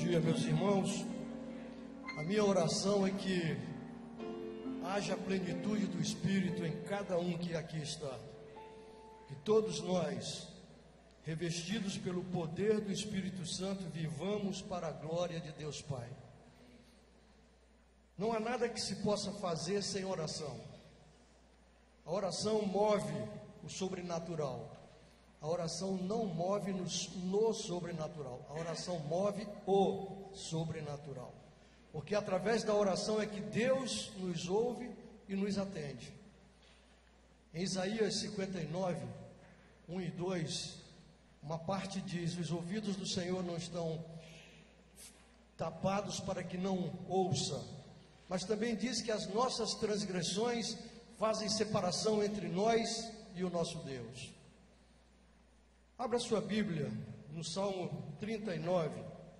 dia, meus irmãos. A minha oração é que haja plenitude do Espírito em cada um que aqui está. Que todos nós, revestidos pelo poder do Espírito Santo, vivamos para a glória de Deus Pai. Não há nada que se possa fazer sem oração. A oração move o sobrenatural. A oração não move no sobrenatural. A oração move o sobrenatural. Porque através da oração é que Deus nos ouve e nos atende. Em Isaías 59, 1 e 2, uma parte diz: os ouvidos do Senhor não estão tapados para que não ouça. Mas também diz que as nossas transgressões fazem separação entre nós e o nosso Deus. Abra sua Bíblia no Salmo 39.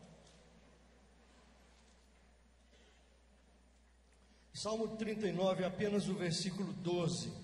Salmo 39, apenas o versículo 12.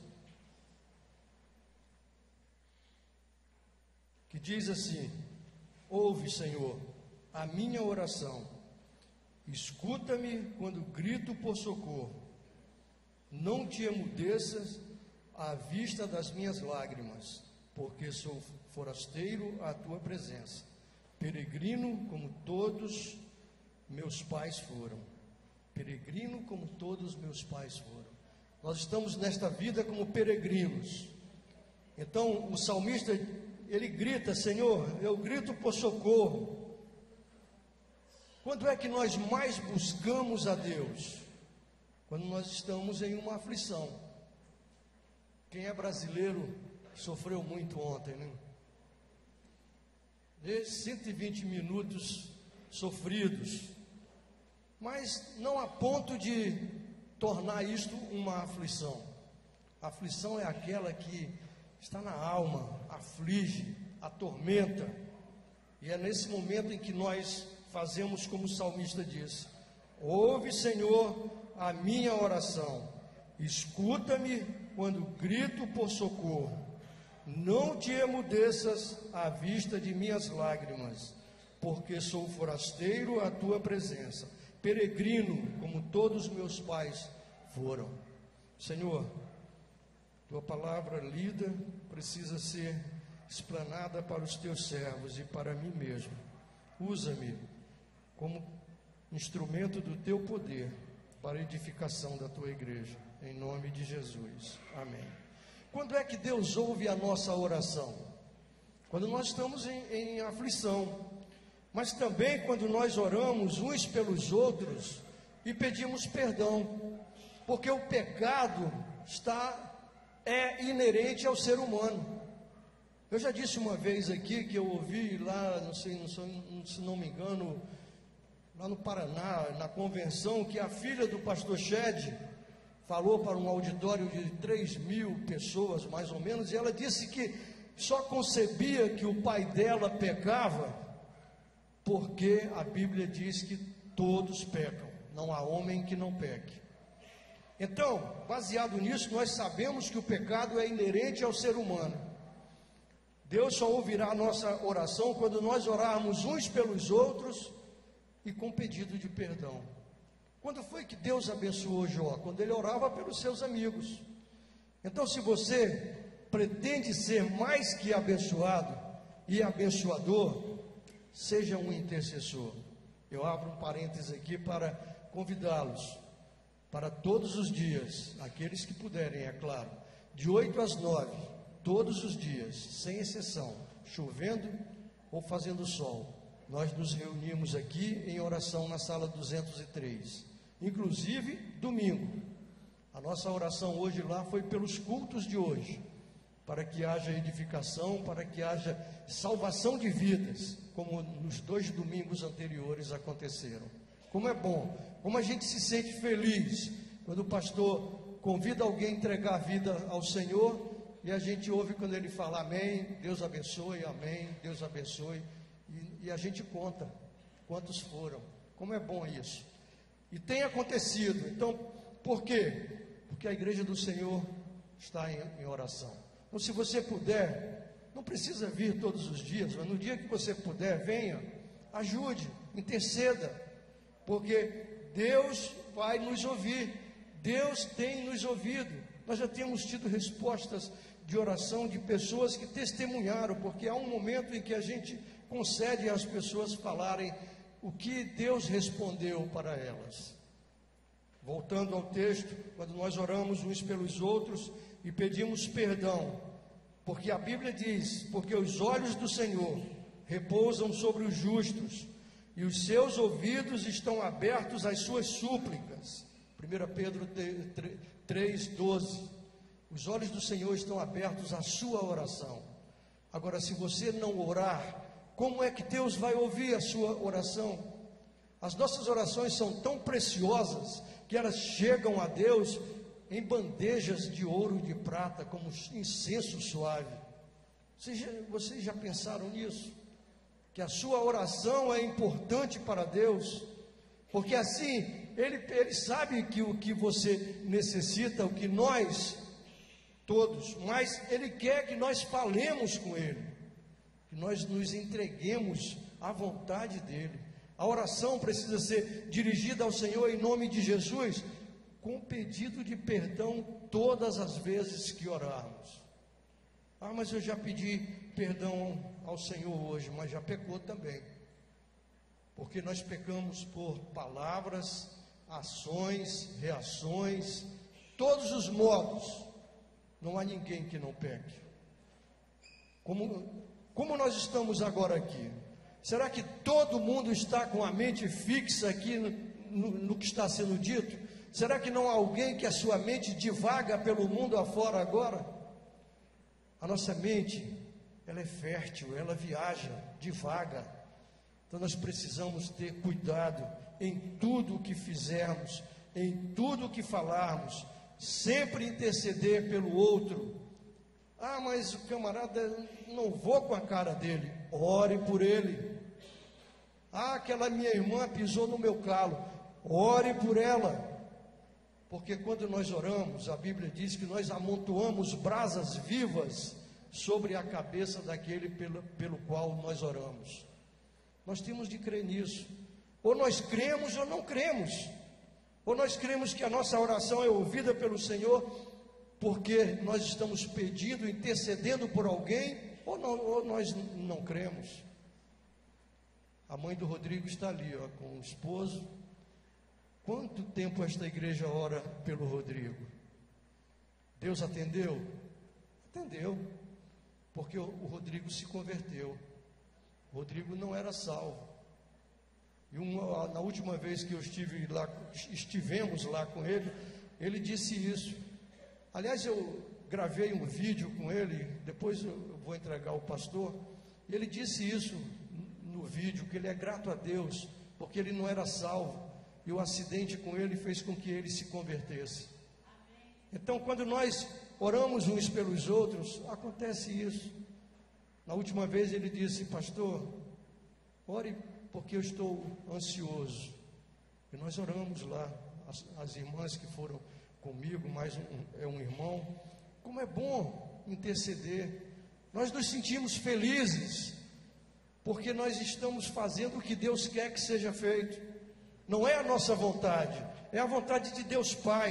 Que diz assim: ouve, Senhor, a minha oração. Escuta-me quando grito por socorro. Não te emudeças à vista das minhas lágrimas, porque sou forasteiro à tua presença, peregrino como todos meus pais foram. Peregrino como todos meus pais foram. Nós estamos nesta vida como peregrinos. Então o salmista, ele grita: Senhor, eu grito por socorro. Quando é que nós mais buscamos a Deus? Quando nós estamos em uma aflição. Quem é brasileiro sofreu muito ontem, né? 120 minutos sofridos, mas não a ponto de tornar isto uma aflição. A aflição é aquela que está na alma, aflige, atormenta, e é nesse momento em que nós fazemos como o salmista diz: ouve, Senhor, a minha oração, escuta-me quando grito por socorro. Não te emudeças à vista de minhas lágrimas, porque sou forasteiro à tua presença, peregrino como todos meus pais foram. Senhor, tua palavra lida precisa ser explanada para os teus servos e para mim mesmo. Usa-me como instrumento do teu poder para a edificação da tua igreja, em nome de Jesus, amém. Quando é que Deus ouve a nossa oração? Quando nós estamos em aflição, mas também quando nós oramos uns pelos outros e pedimos perdão, porque o pecado é inerente ao ser humano. Eu já disse uma vez aqui que eu ouvi lá, se não me engano, lá no Paraná, na convenção, que a filha do pastor Shed falou para um auditório de 3.000 pessoas, mais ou menos, e ela disse que só concebia que o pai dela pecava porque a Bíblia diz que todos pecam, não há homem que não peque. Então, baseado nisso, nós sabemos que o pecado é inerente ao ser humano. Deus só ouvirá a nossa oração quando nós orarmos uns pelos outros e com pedido de perdão. Quando foi que Deus abençoou Jó? Quando ele orava pelos seus amigos. Então, se você pretende ser mais que abençoado e abençoador, seja um intercessor. Eu abro um parênteses aqui para convidá-los para todos os dias, aqueles que puderem, é claro, de 8 às 9, todos os dias, sem exceção, chovendo ou fazendo sol, nós nos reunimos aqui em oração na sala 203, inclusive domingo. A nossa oração hoje lá foi pelos cultos de hoje, para que haja edificação, para que haja salvação de vidas, como nos 2 domingos anteriores aconteceram. Como é bom, como a gente se sente feliz quando o pastor convida alguém a entregar a vida ao Senhor e a gente ouve quando ele fala amém, Deus abençoe, amém, Deus abençoe, e a gente conta quantos foram. Como é bom isso. E tem acontecido. Então, por quê? Porque a igreja do Senhor está em oração. Então, se você puder, não precisa vir todos os dias, mas no dia que você puder, venha ajude, interceda, porque Deus vai nos ouvir, Deus tem nos ouvido. Nós já temos tido respostas de oração de pessoas que testemunharam, porque há um momento em que a gente concede às pessoas falarem o que Deus respondeu para elas. Voltando ao texto, quando nós oramos uns pelos outros e pedimos perdão, porque a Bíblia diz: porque os olhos do Senhor repousam sobre os justos e os seus ouvidos estão abertos às suas súplicas. 1 Pedro 3,12. Os olhos do Senhor estão abertos à sua oração. Agora, se você não orar, como é que Deus vai ouvir a sua oração? As nossas orações são tão preciosas que elas chegam a Deus em bandejas de ouro e de prata, como incenso suave. Vocês já pensaram nisso? Que a sua oração é importante para Deus, porque assim Ele sabe que o que você necessita, o que nós todos, mas Ele quer que nós falemos com Ele, que nós nos entreguemos à vontade dEle. A oração precisa ser dirigida ao Senhor em nome de Jesus, com pedido de perdão todas as vezes que orarmos. Ah, mas eu já pedi perdão ao Senhor hoje, mas já pecou também, porque nós pecamos por palavras, ações, reações, todos os modos. Não há ninguém que não peque. Como nós estamos agora aqui? Será que todo mundo está com a mente fixa aqui no que está sendo dito? Será que não há alguém que a sua mente divaga pelo mundo afora agora? A nossa mente, ela é fértil, ela viaja, divaga. Então nós precisamos ter cuidado em tudo o que fizermos, em tudo o que falarmos, sempre interceder pelo outro. Ah, mas o camarada, não vou com a cara dele. Ore por ele. Ah, aquela minha irmã pisou no meu calo. Ore por ela. Porque quando nós oramos, a Bíblia diz que nós amontoamos brasas vivas sobre a cabeça daquele pelo qual nós oramos. Nós temos de crer nisso. Ou nós cremos ou não cremos. Ou nós cremos que a nossa oração é ouvida pelo Senhor, porque nós estamos pedindo, intercedendo por alguém, ou nós não cremos. A mãe do Rodrigo está ali, ó, com o esposo. Quanto tempo esta igreja ora pelo Rodrigo? Deus atendeu? Atendeu, porque o Rodrigo se converteu. O Rodrigo não era salvo. E na última vez que estivemos lá com ele, ele disse isso. Aliás, eu gravei um vídeo com ele, depois eu vou entregar ao pastor, e ele disse isso no vídeo, que ele é grato a Deus, porque ele não era salvo, e o acidente com ele fez com que ele se convertesse. Então, quando nós oramos uns pelos outros, acontece isso. Na última vez ele disse: pastor, ore porque eu estou ansioso. E nós oramos lá, as irmãs que foram comigo, mais um irmão. Como é bom interceder. Nós nos sentimos felizes, porque nós estamos fazendo o que Deus quer que seja feito. Não é a nossa vontade, é a vontade de Deus Pai.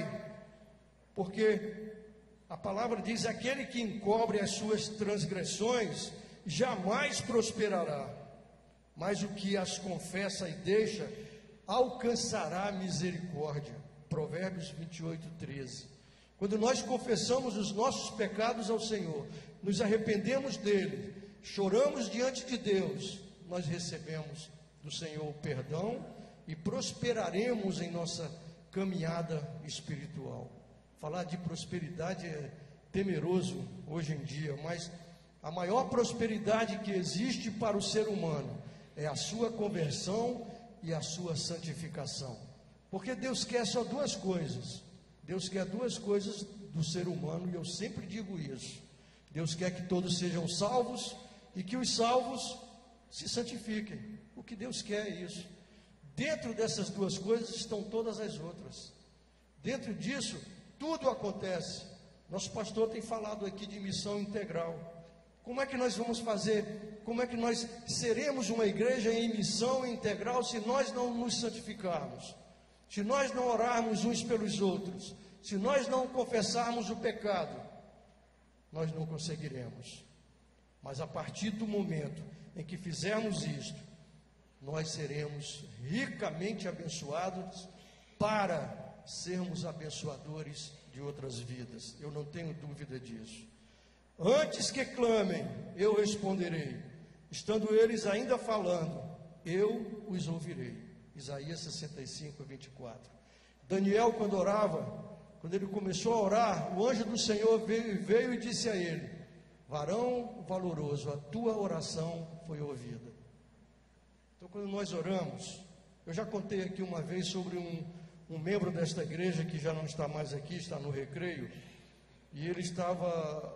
Porque a palavra diz: aquele que encobre as suas transgressões jamais prosperará, mas o que as confessa e deixa alcançará misericórdia. Provérbios 28:13. Quando nós confessamos os nossos pecados ao Senhor, nos arrependemos dele, choramos diante de Deus, nós recebemos do Senhor o perdão e prosperaremos em nossa caminhada espiritual. Falar de prosperidade é temeroso hoje em dia, mas a maior prosperidade que existe para o ser humano é a sua conversão e a sua santificação. Porque Deus quer só duas coisas. Deus quer duas coisas do ser humano, e eu sempre digo isso. Deus quer que todos sejam salvos e que os salvos se santifiquem. O que Deus quer é isso. Dentro dessas duas coisas estão todas as outras. Dentro disso, tudo acontece. Nosso pastor tem falado aqui de missão integral. Como é que nós vamos fazer? Como é que nós seremos uma igreja em missão integral se nós não nos santificarmos? Se nós não orarmos uns pelos outros? Se nós não confessarmos o pecado? Nós não conseguiremos. Mas a partir do momento em que fizermos isto, nós seremos ricamente abençoados para sermos abençoadores de outras vidas. Eu não tenho dúvida disso. Antes que clamem, eu responderei. Estando eles ainda falando, eu os ouvirei. Isaías 65, 24. Daniel, quando orava, quando ele começou a orar, o anjo do Senhor veio e disse a ele: varão valoroso, a tua oração foi ouvida. Então, quando nós oramos, eu já contei aqui uma vez sobre um membro desta igreja que já não está mais aqui, está no recreio, e ele estava...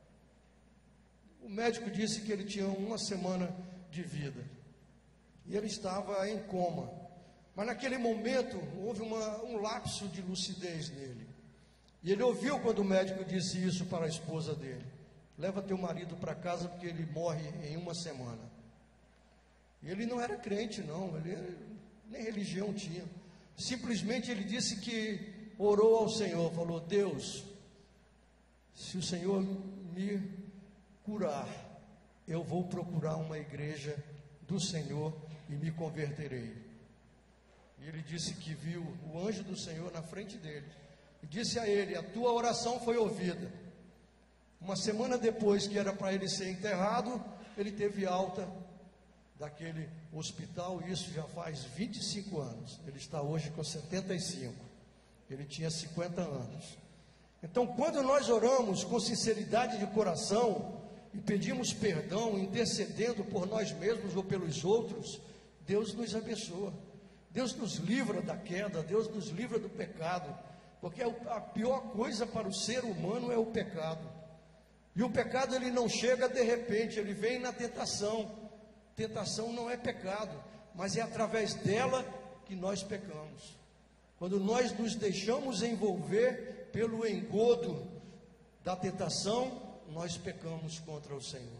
O médico disse que ele tinha 1 semana de vida, e ele estava em coma, mas naquele momento houve um lapso de lucidez nele, e ele ouviu quando o médico disse isso para a esposa dele: leva teu marido para casa porque ele morre em 1 semana. E ele não era crente não, ele nem religião tinha, simplesmente ele disse que orou ao Senhor, falou: Deus, se o Senhor me curar, eu vou procurar uma igreja do Senhor e me converterei. E ele disse que viu o anjo do Senhor na frente dele e disse a ele: a tua oração foi ouvida. 1 semana depois que era para ele ser enterrado, ele teve alta daquele hospital, e isso já faz 25 anos, ele está hoje com 75, ele tinha 50 anos. Então, quando nós oramos com sinceridade de coração, e pedimos perdão, intercedendo por nós mesmos ou pelos outros, Deus nos abençoa, Deus nos livra da queda, Deus nos livra do pecado, porque a pior coisa para o ser humano é o pecado, e o pecado ele não chega de repente, ele vem na tentação. Tentação não é pecado, mas é através dela que nós pecamos. Quando nós nos deixamos envolver pelo engodo da tentação, nós pecamos contra o Senhor.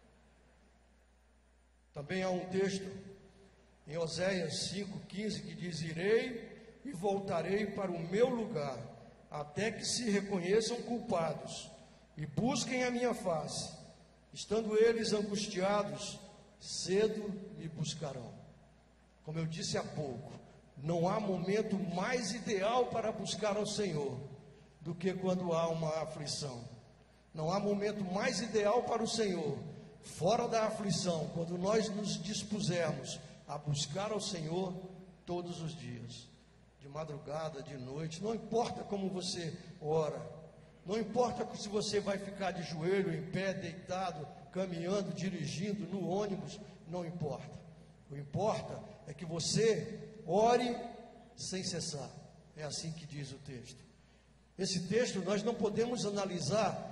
Também há um texto em Oséias 5,15 que diz: irei e voltarei para o meu lugar, até que se reconheçam culpados e busquem a minha face. Estando eles angustiados, cedo me buscarão. Como eu disse há pouco, não há momento mais ideal para buscar ao Senhor do que quando há uma aflição. Não há momento mais ideal para o Senhor, fora da aflição, quando nós nos dispusermos a buscar ao Senhor todos os dias, de madrugada, de noite, não importa como você ora, não importa se você vai ficar de joelho, em pé, deitado, caminhando, dirigindo, no ônibus, não importa. O que importa é que você ore sem cessar. É assim que diz o texto. Esse texto nós não podemos analisar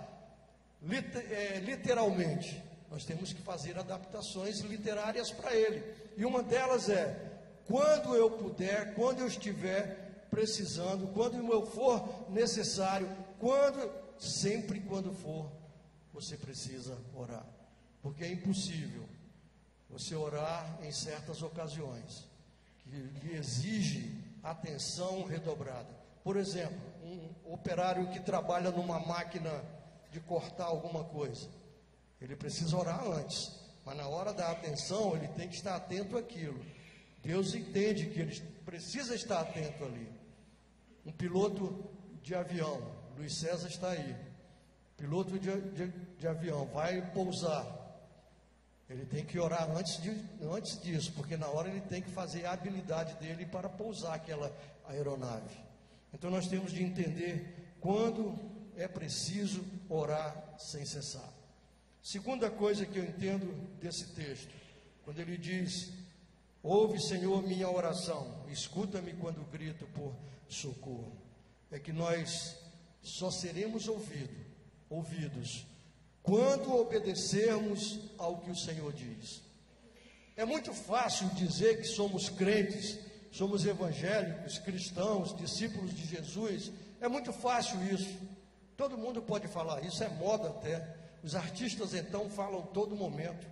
literalmente, nós temos que fazer adaptações literárias para ele, e uma delas é: quando eu puder, quando eu estiver precisando, quando eu for necessário, sempre quando for, você precisa orar, porque é impossível você orar em certas ocasiões que lhe exige atenção redobrada. Por exemplo, um operário que trabalha numa máquina de cortar alguma coisa, ele precisa orar antes, mas na hora da atenção ele tem que estar atento àquilo. Deus entende que ele precisa estar atento ali. Um piloto de avião, Luiz César está aí, piloto de avião, vai pousar, ele tem que orar antes disso, porque na hora ele tem que fazer a habilidade dele para pousar aquela aeronave. Então nós temos de entender quando é preciso orar sem cessar. Segunda coisa que eu entendo desse texto, quando ele diz: ouve, Senhor, minha oração, escuta-me quando grito por socorro, é que nós só seremos ouvidos quando obedecermos ao que o Senhor diz. É muito fácil dizer que somos crentes, somos evangélicos, cristãos, discípulos de Jesus. É muito fácil isso. Todo mundo pode falar, isso é moda até. Os artistas então falam todo momento.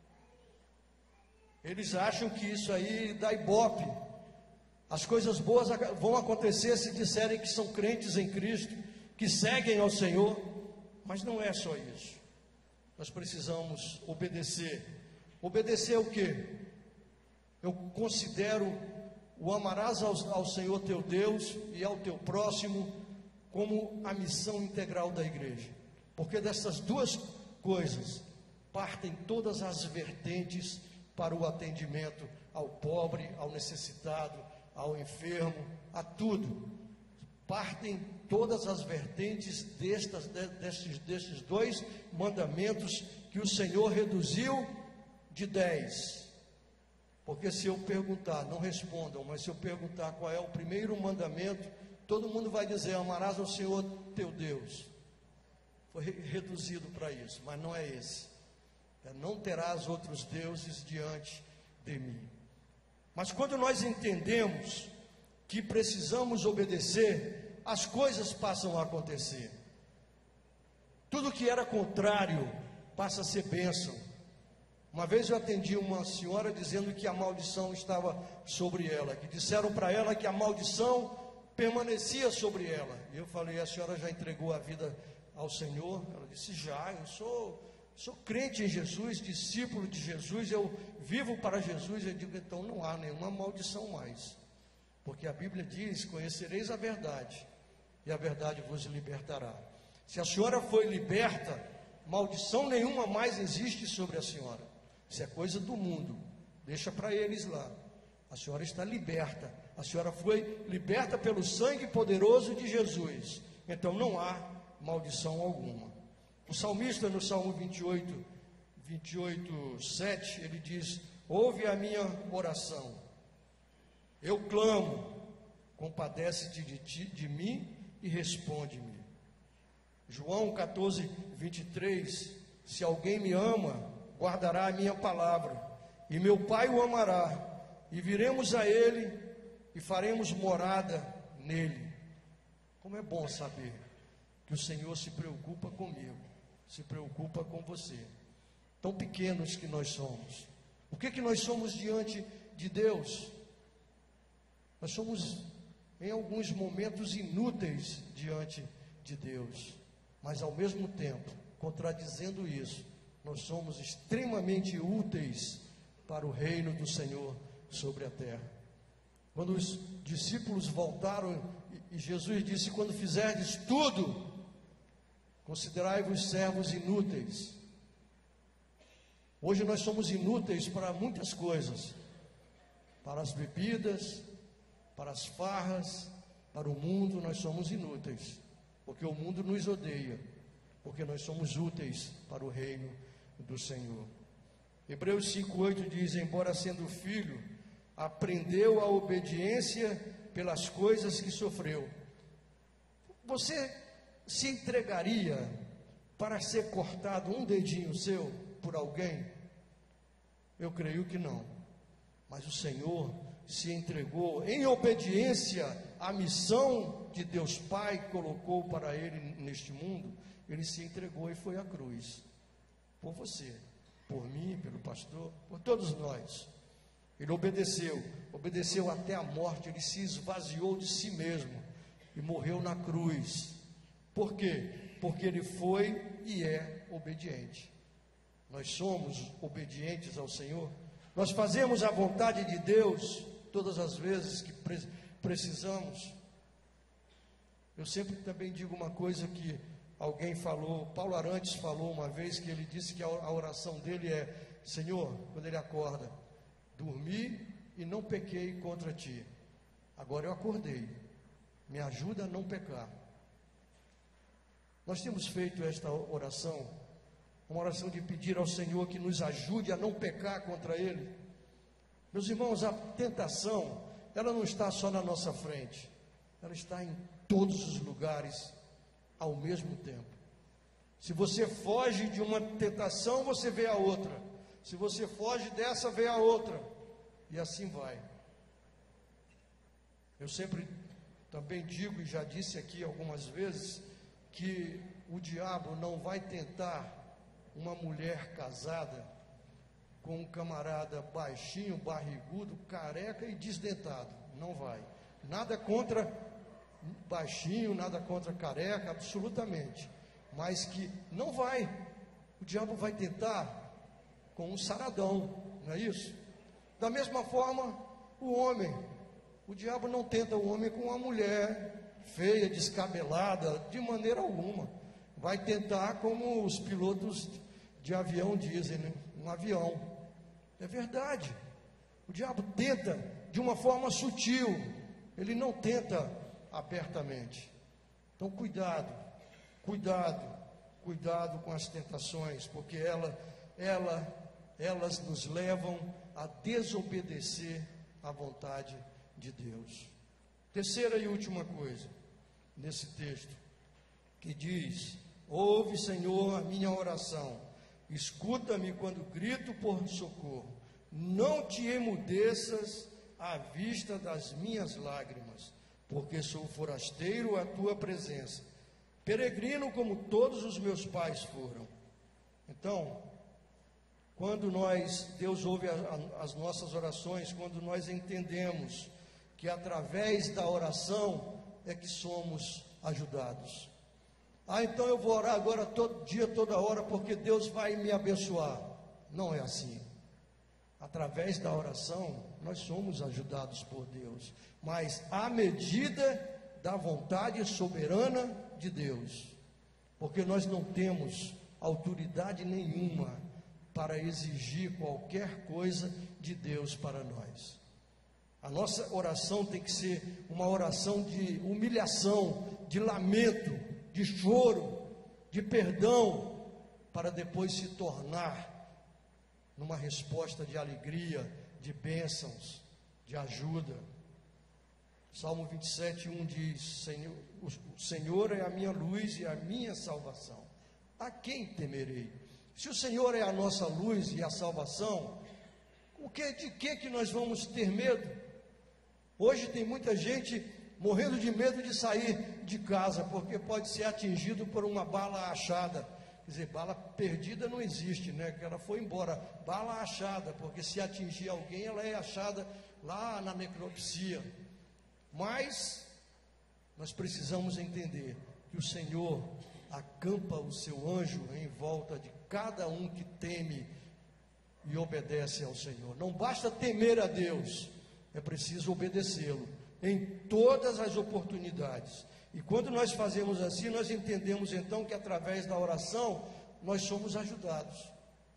Eles acham que isso aí dá ibope. As coisas boas vão acontecer se disserem que são crentes em Cristo, que seguem ao Senhor. Mas não é só isso. Nós precisamos obedecer. Obedecer o quê? Eu considero o amarás ao Senhor teu Deus e ao teu próximo como a missão integral da igreja. Porque dessas duas coisas partem todas as vertentes para o atendimento ao pobre, ao necessitado, ao enfermo, a tudo. Partem todas as vertentes destes dois mandamentos que o Senhor reduziu de 10. Porque se eu perguntar, não respondam, mas se eu perguntar qual é o primeiro mandamento, todo mundo vai dizer: amarás ao Senhor teu Deus. Foi reduzido para isso, mas não é esse. Não terás outros deuses diante de mim. Mas quando nós entendemos que precisamos obedecer, as coisas passam a acontecer. Tudo que era contrário passa a ser bênção. Uma vez eu atendi uma senhora dizendo que a maldição estava sobre ela, que disseram para ela que a maldição permanecia sobre ela. E eu falei: a senhora já entregou a vida ao Senhor? Ela disse: já, eu sou crente em Jesus, discípulo de Jesus, eu vivo para Jesus. Eu digo: então não há nenhuma maldição mais, porque a Bíblia diz: conhecereis a verdade, e a verdade vos libertará. Se a senhora foi liberta, maldição nenhuma mais existe sobre a senhora. Isso é coisa do mundo, deixa para eles lá. A senhora está liberta, a senhora foi liberta pelo sangue poderoso de Jesus, então não há maldição alguma. O salmista, no Salmo 28:7, ele diz: ouve a minha oração, eu clamo, compadece-te de mim e responde-me. João 14:23, se alguém me ama, guardará a minha palavra, e meu Pai o amará, e viremos a ele e faremos morada nele. Como é bom saber que o Senhor se preocupa comigo, se preocupa com você. Tão pequenos que nós somos. O que nós somos diante de Deus? Nós somos, em alguns momentos, inúteis diante de Deus, mas ao mesmo tempo, contradizendo isso, nós somos extremamente úteis para o reino do Senhor sobre a terra. Quando os discípulos voltaram e Jesus disse: quando fizerdes tudo, considerai-vos servos inúteis. Hoje nós somos inúteis para muitas coisas, para as bebidas, para as farras, para o mundo. Nós somos inúteis, porque o mundo nos odeia, porque nós somos úteis para o reino do Senhor. Hebreus 5:8 diz: embora sendo filho, aprendeu a obediência pelas coisas que sofreu. Você se entregaria para ser cortado um dedinho seu por alguém? Eu creio que não. Mas o Senhor se entregou em obediência à missão que Deus Pai colocou para ele neste mundo. Ele se entregou e foi à cruz por você, por mim, pelo pastor, por todos nós. Ele obedeceu até a morte. Ele se esvaziou de si mesmo e morreu na cruz. Por quê? Porque ele foi e é obediente. Nós somos obedientes ao Senhor. Nós fazemos a vontade de Deus todas as vezes que precisamos. Eu sempre também digo uma coisa que alguém falou, Paulo Arantes falou uma vez, que ele disse que a oração dele é: Senhor, quando ele acorda, dormi e não pequei contra ti. Agora eu acordei, me ajuda a não pecar. Nós temos feito esta oração, uma oração de pedir ao Senhor que nos ajude a não pecar contra Ele. Meus irmãos, a tentação, ela não está só na nossa frente, ela está em todos os lugares ao mesmo tempo. Se você foge de uma tentação, você vê a outra. Se você foge dessa, vê a outra. E assim vai. Eu sempre também digo, e já disse aqui algumas vezes, que o diabo não vai tentar uma mulher casada com um camarada baixinho, barrigudo, careca e desdentado. Não vai. Nada contra baixinho, nada contra careca, absolutamente. Mas que não vai. O diabo vai tentar com um saradão, não é isso? Da mesma forma, o homem. O diabo não tenta o homem com uma mulher feia, descabelada, de maneira alguma. Vai tentar como os pilotos de avião dizem, né? Um avião. É verdade. O diabo tenta de uma forma sutil. Ele não tenta abertamente. Então, cuidado, cuidado, cuidado com as tentações, porque elas nos levam a desobedecer à vontade de Deus. Terceira e última coisa, nesse texto, que diz: ouve, Senhor, a minha oração, escuta-me quando grito por socorro, não te emudeças à vista das minhas lágrimas, porque sou forasteiro à tua presença, peregrino como todos os meus pais foram. Então, quando Deus ouve as nossas orações, quando nós entendemos que através da oração é que somos ajudados. Então eu vou orar agora todo dia, toda hora, porque Deus vai me abençoar. Não é assim. Através da oração, nós somos ajudados por Deus, mas à medida da vontade soberana de Deus, porque nós não temos autoridade nenhuma para exigir qualquer coisa de Deus para nós. A nossa oração tem que ser uma oração de humilhação, de lamento, de choro, de perdão, para depois se tornar numa resposta de alegria, de bênçãos, de ajuda. Salmo 27:1 diz: o Senhor é a minha luz e a minha salvação. A quem temerei? Se o Senhor é a nossa luz e a salvação, de que nós vamos ter medo? Hoje tem muita gente morrendo de medo de sair de casa, porque pode ser atingido por uma bala achada. Quer dizer, bala perdida não existe, né? Que ela foi embora. Bala achada, porque se atingir alguém, ela é achada lá na necropsia. Mas nós precisamos entender que o Senhor acampa o seu anjo em volta de cada um que teme e obedece ao Senhor. Não basta temer a Deus, é preciso obedecê-lo em todas as oportunidades. E quando nós fazemos assim, nós entendemos então que através da oração nós somos ajudados.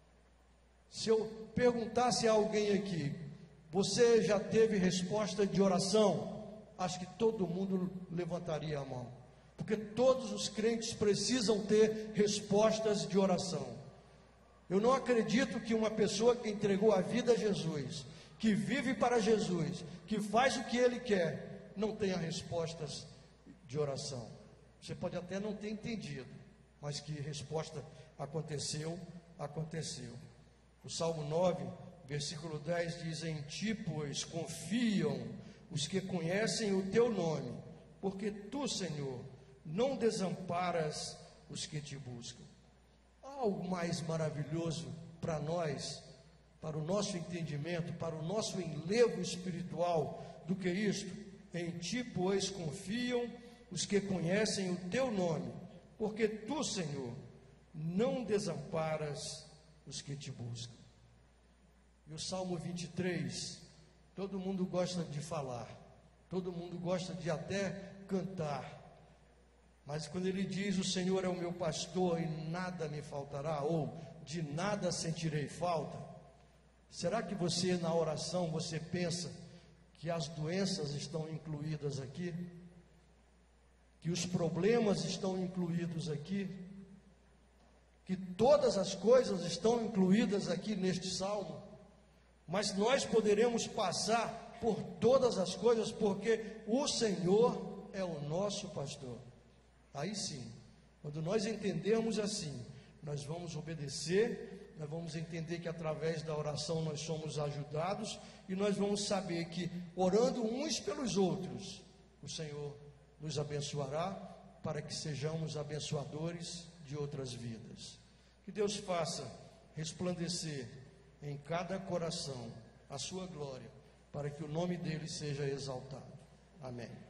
Se eu perguntasse a alguém aqui: você já teve resposta de oração? Acho que todo mundo levantaria a mão, porque todos os crentes precisam ter respostas de oração. Eu não acredito que uma pessoa que entregou a vida a Jesus, que vive para Jesus, que faz o que Ele quer, não tenha respostas de oração. Você pode até não ter entendido, mas que resposta aconteceu, aconteceu. O Salmo 9, versículo 10 diz: em ti, pois, confiam os que conhecem o teu nome, porque tu, Senhor, não desamparas os que te buscam. Há algo mais maravilhoso para nós, para o nosso entendimento, para o nosso enlevo espiritual, do que isto? Em ti, pois, confiam os que conhecem o teu nome, porque tu, Senhor, não desamparas os que te buscam. E o Salmo 23, todo mundo gosta de falar, todo mundo gosta de até cantar, mas quando ele diz: o Senhor é o meu pastor e nada me faltará, ou de nada sentirei falta, será que você, na oração, você pensa que as doenças estão incluídas aqui? Que os problemas estão incluídos aqui? Que todas as coisas estão incluídas aqui neste salmo? Mas nós poderemos passar por todas as coisas, porque o Senhor é o nosso pastor. Aí sim, quando nós entendermos assim, nós vamos obedecer, nós vamos entender que através da oração nós somos ajudados, e nós vamos saber que, orando uns pelos outros, o Senhor nos abençoará, para que sejamos abençoadores de outras vidas. Que Que Deus faça resplandecer em cada coração a sua glória, para que o nome dele seja exaltado. Amém.